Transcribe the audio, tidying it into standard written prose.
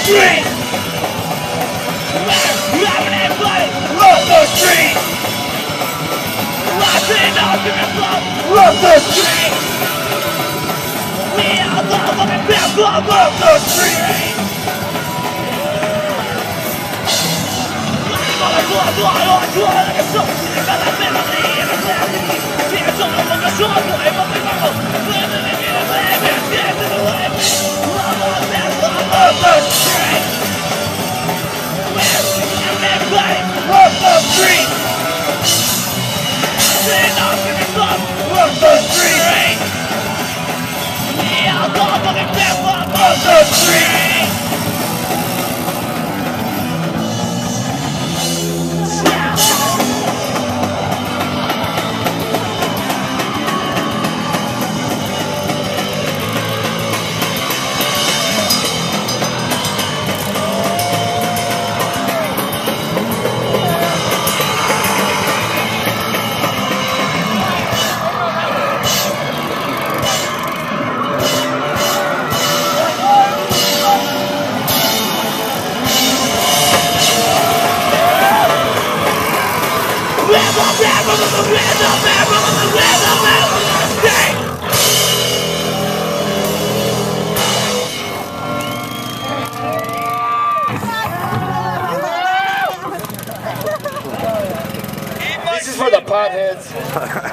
street! We're rapping and playing! Love the street! Rising up in the flow! Love the street! We are the fucking people of the street! Like a blood, like a soul, got a melody and a clarity. Tears on the shore, boy, but we go. Living in a flame, and death in the way. Love us and love the street. We're living and playing, love the street. Sing up in the club, love the street. We are the fucking people of the street. This is for the potheads.